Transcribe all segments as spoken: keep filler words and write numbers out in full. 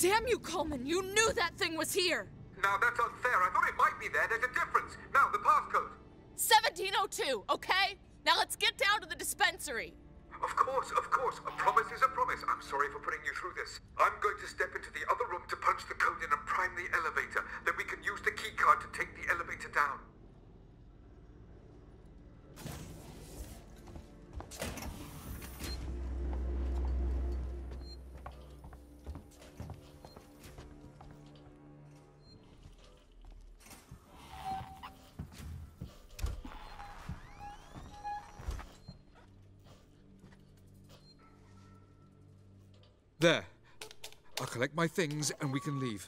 Damn you, Coleman! You knew that thing was here! Now that's unfair. I thought it might be there. There's a difference. Now, the passcode. seventeen oh two, okay? Now let's get down to the dispensary. Of course, of course. A promise is a promise. I'm sorry for putting you through this. I'm going to step into the other room to punch the code in and prime the elevator. Then we can use the keycard to take the elevator down. There. I'll collect my things and we can leave.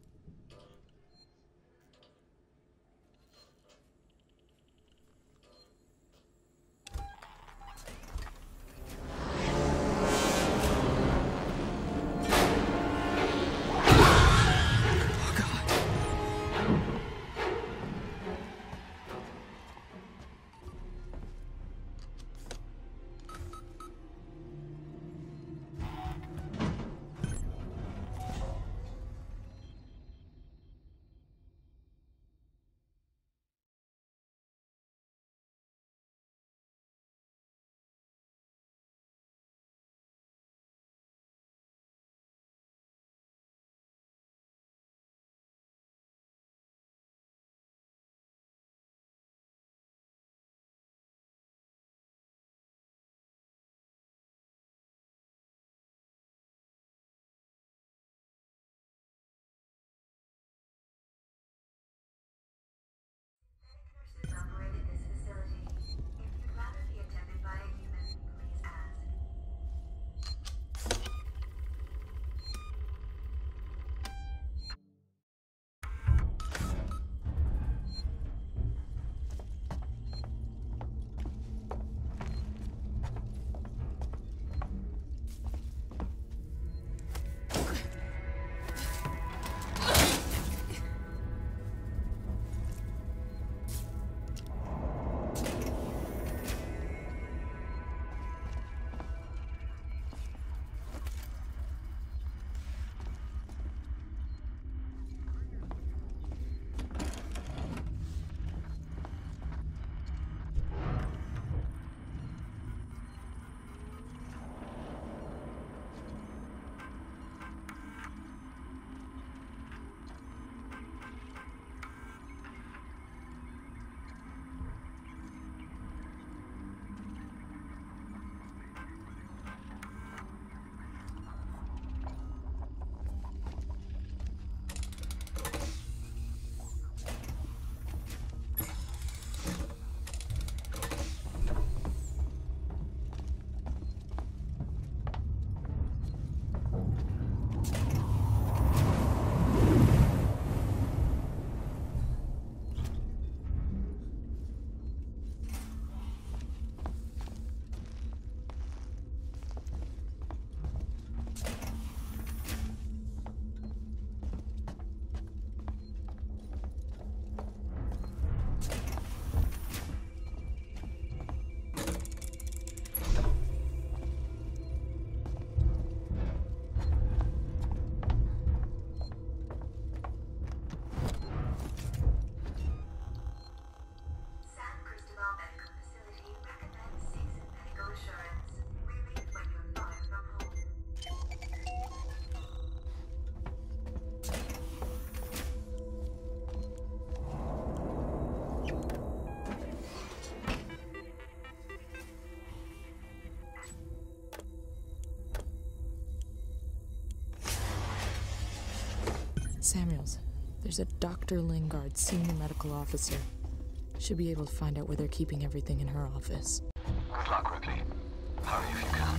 Samuels, there's a Doctor Lingard, senior medical officer. Should be able to find out where they're keeping everything in her office. Good luck, Ripley. Hurry if you can.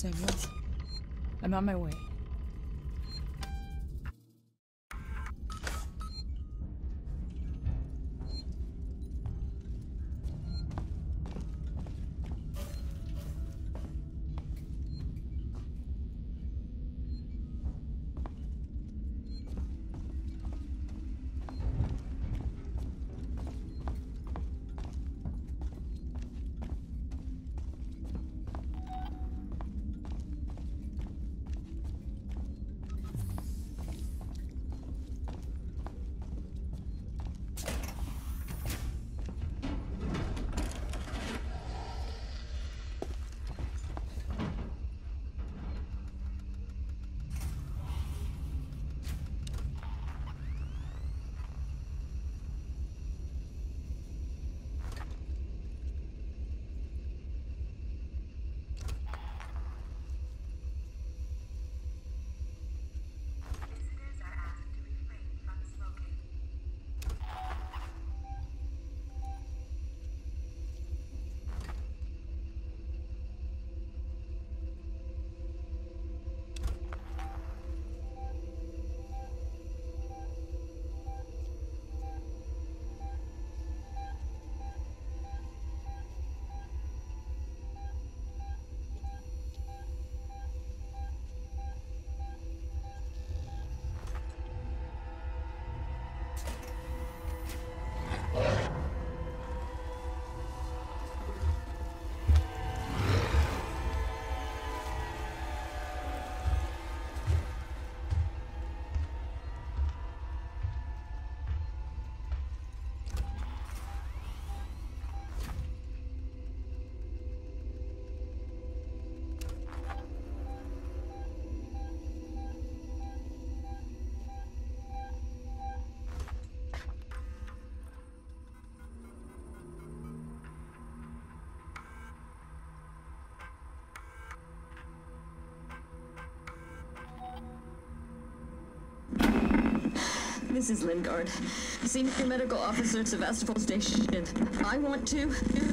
Samuel. I'm on my way. This is Lingard, Senior Medical Officer at Sevastopol Station. I want to...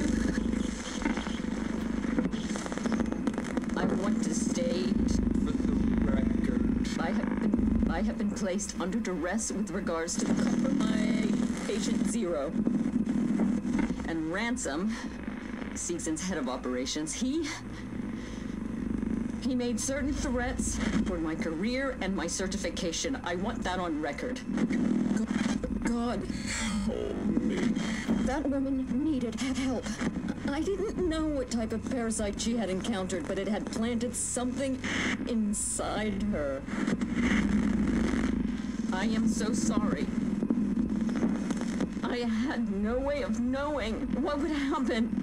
I want to state... For the record. I have been, I have been placed under duress with regards to the compromised patient zero. And Ransom, Seegson's head of operations, he... He made certain threats for my career and my certification. I want that on record. God. Oh, me. That woman needed help. I didn't know what type of parasite she had encountered, but it had planted something inside her. I am so sorry. I had no way of knowing what would happen.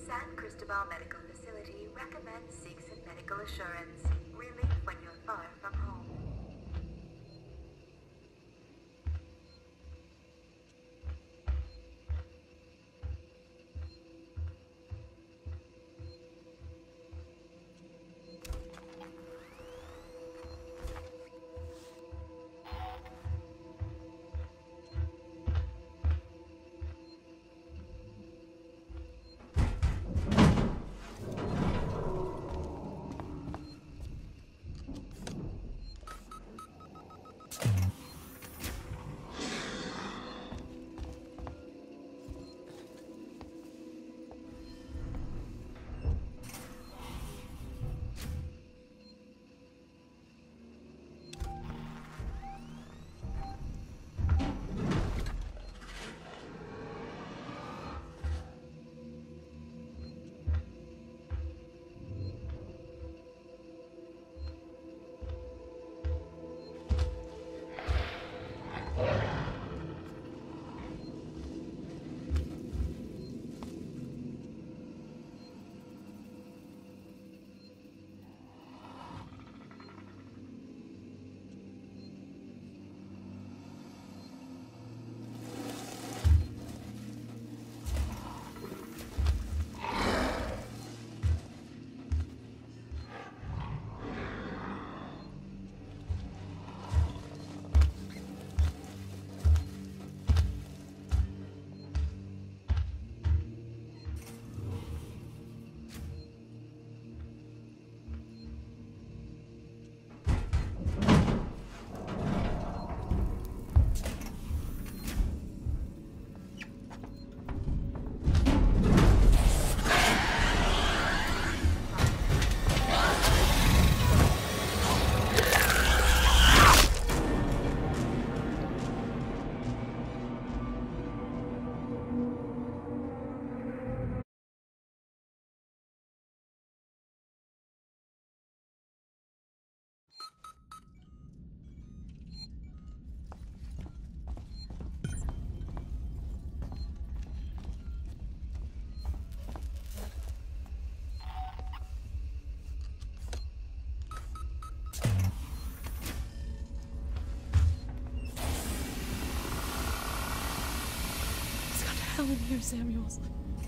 San Cristobal Medical Facility recommends Seegson Medical Assurance. Relief when you're far from home. Hell in here, Samuels.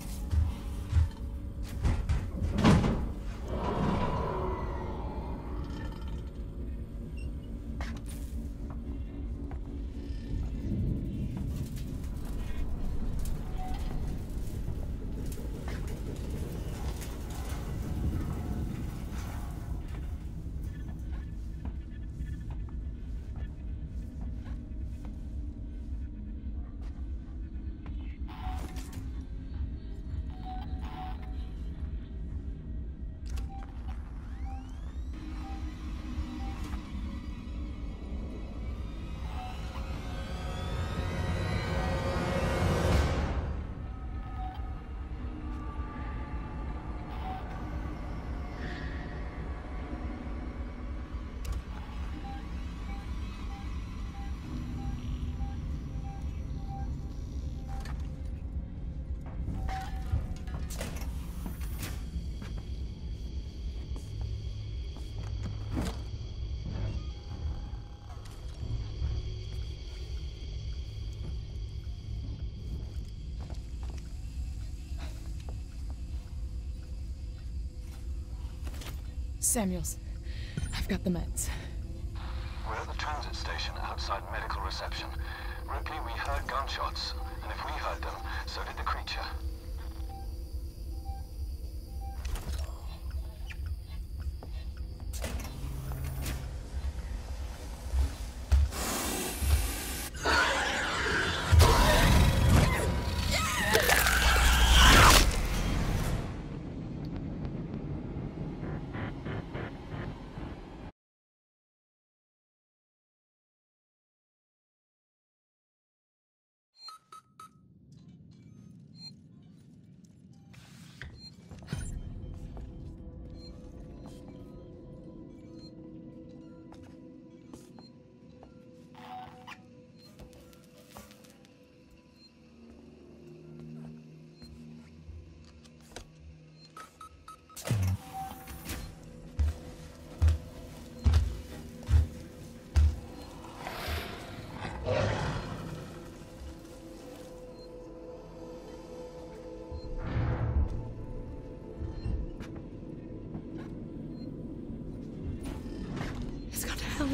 Samuels, I've got the meds. We're at the transit station outside medical reception. Ripley, we heard gunshots, and if we heard them, so did the creature.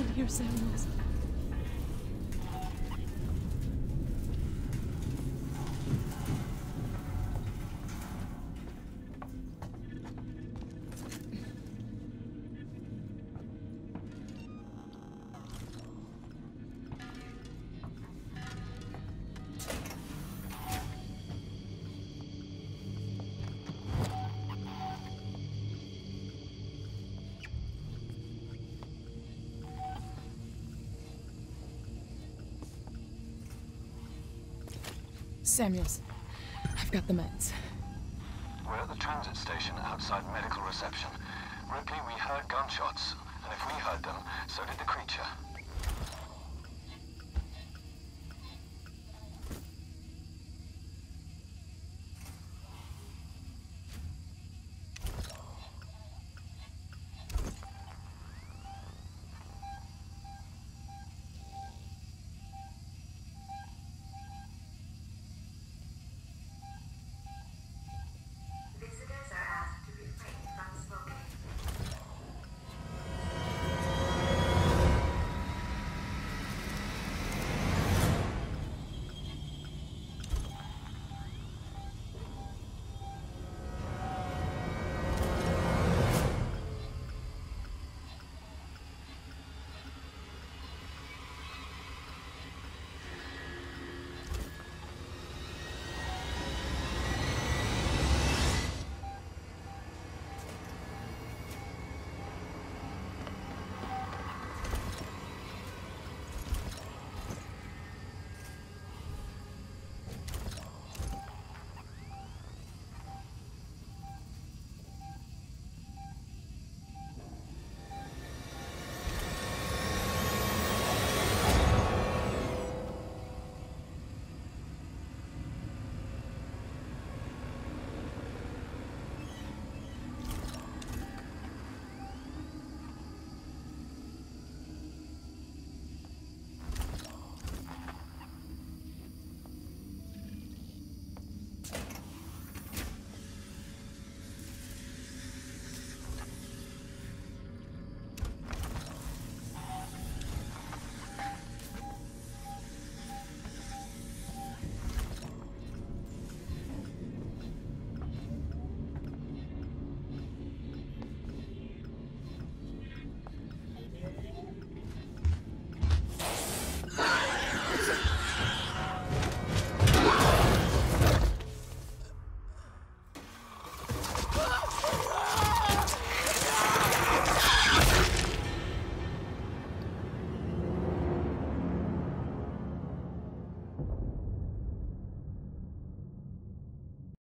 in here, Samuels. Samuels, I've got the meds. We're at the transit station outside medical reception. Ripley, we heard gunshots, and if we heard them, so did the creature.